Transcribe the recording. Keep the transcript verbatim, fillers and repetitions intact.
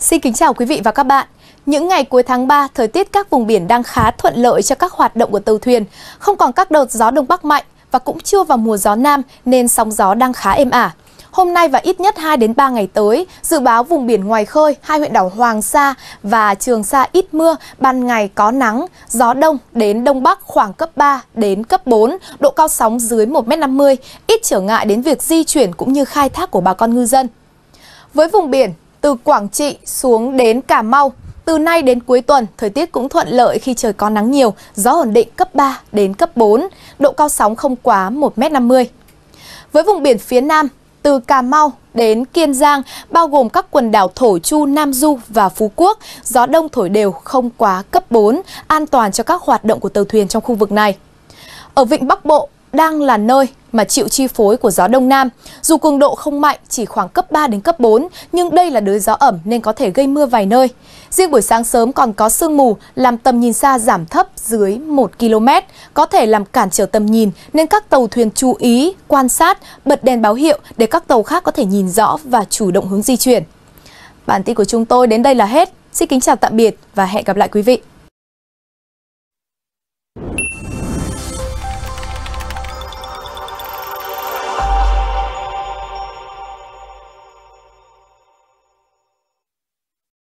Xin kính chào quý vị và các bạn. Những ngày cuối tháng ba, thời tiết các vùng biển đang khá thuận lợi cho các hoạt động của tàu thuyền. Không còn các đợt gió đông bắc mạnh và cũng chưa vào mùa gió nam nên sóng gió đang khá êm ả. Hôm nay và ít nhất hai đến ba ngày tới, dự báo vùng biển ngoài khơi, hai huyện đảo Hoàng Sa và Trường Sa ít mưa, ban ngày có nắng, gió đông đến đông bắc khoảng cấp ba đến cấp bốn, độ cao sóng dưới một mét năm mươi, ít trở ngại đến việc di chuyển cũng như khai thác của bà con ngư dân. Với vùng biển từ Quảng Trị xuống đến Cà Mau, từ nay đến cuối tuần, thời tiết cũng thuận lợi khi trời có nắng nhiều, gió ổn định cấp ba đến cấp bốn, độ cao sóng không quá một mét năm mươi. Với vùng biển phía Nam, từ Cà Mau đến Kiên Giang, bao gồm các quần đảo Thổ Chu, Nam Du và Phú Quốc, gió đông thổi đều không quá cấp bốn, an toàn cho các hoạt động của tàu thuyền trong khu vực này. Ở Vịnh Bắc Bộ, đang là nơi mà chịu chi phối của gió Đông Nam. Dù cường độ không mạnh, chỉ khoảng cấp ba đến cấp bốn, nhưng đây là đới gió ẩm nên có thể gây mưa vài nơi. Riêng buổi sáng sớm còn có sương mù làm tầm nhìn xa giảm thấp dưới một ki lô mét, có thể làm cản trở tầm nhìn nên các tàu thuyền chú ý, quan sát, bật đèn báo hiệu để các tàu khác có thể nhìn rõ và chủ động hướng di chuyển. Bản tin của chúng tôi đến đây là hết. Xin kính chào tạm biệt và hẹn gặp lại quý vị.